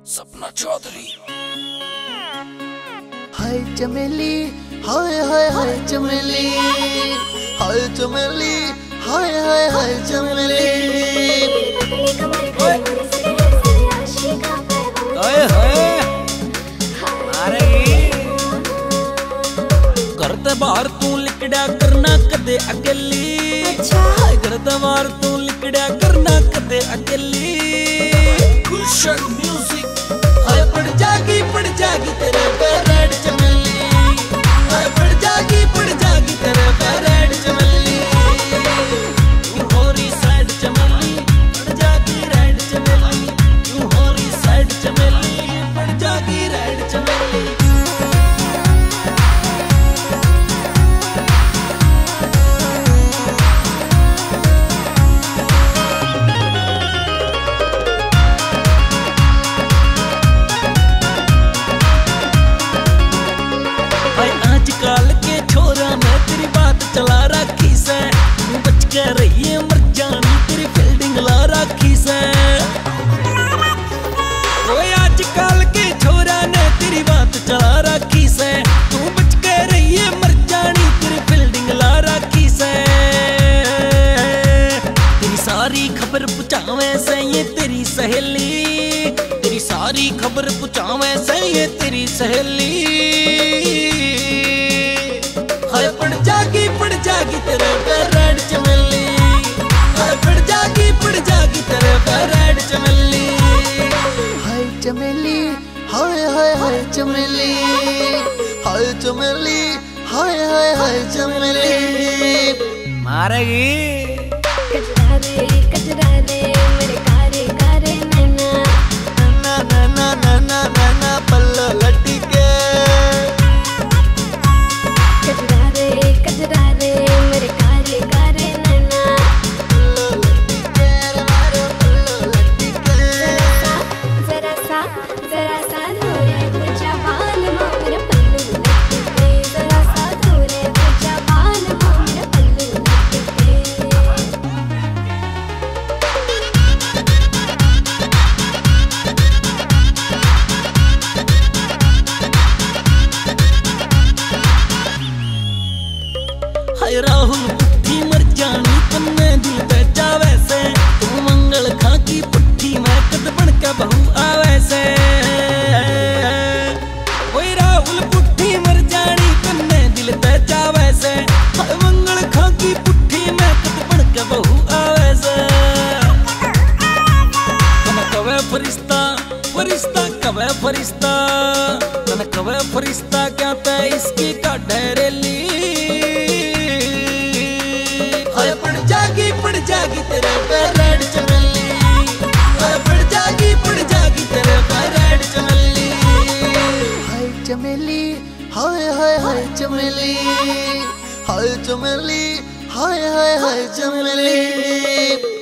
सपना चौधरी। हाय चमेली, हाय हाय हाय चमेली, हाय चमेली, हाय हाय हाय चमेली। ओए होए करते बाहर तू लिकड़ा करना कदे अकेली। अच्छा करते बाहर तू लिकड़ा करना कदे अकेली। गुलशन म्यूजिक। हाय पड़ जागी तेरे पैर चमेली। हाय पड़ जागी तेरे पैर चमेली। तू होरी साइड चमेली पड़ जागी राइड चमेली। तू होरी साइड चमेली पड़ जागी राइड चमेली। आजकल के छोरा मैं तेरी बात चला रखी से। तू बच के रहिए मर जानी तेरी फील्डिंग ला रखी से। ओए आजकल के छोरा ने तेरी बात चला रखी से। तू बच के रहिए मर जानी तेरी फील्डिंग ला रखी से। तेरी सारी खबर पुछावे से ये तेरी सहेली। तेरी सारी खबर पुछावे से ये तेरी सहेली। हाय पड़ जागी तेरे पैर चमेली। हाय पड़ जागी तेरे पैर चमेली। हाय चमेली, हाय हाय हाय चमेली, हाय चमेली, हाय हाय हाय चमेली। मारेगी कचरा रे मेरे कारे कारे नैना। ना ना ना ना ना ना ना पल्लो लट्टी के। कचरा रे मेरे कारे कारे नैना। पल्लो लट्टी के मारो पल्लो लट्टी के। जरा सा धोरे तुझा बाल मेरे पल्लू लट्टी के। जरा सा धोरे तुझा बाल मेरे पल्लू लट्टी के। हाय राहुल पुट्ठी मर जानी तन्ने दिल पे जावे से। तू मंगल खा की पुट्ठी मैं कद बन के बहू आवे से। ओए राहुल पुट्ठी मर जानी तन्ने दिल पे जावे से। हाय मंगल खा की पुट्ठी मैं कद बन के बहू आवे से। तन कवे फरिश्ता फरिश्ता कवे फरिश्ता। तन कवे फरिश्ता क्या ते इसकी का डरेली। हाय पड़ जागी तेरे पैर चमेली। हाय पड़ जागी तेरे पैर चमेली। हाय चमेली, हाय हाय हाय चमेली, हाय चमेली, हाय हाय हाय चमेली।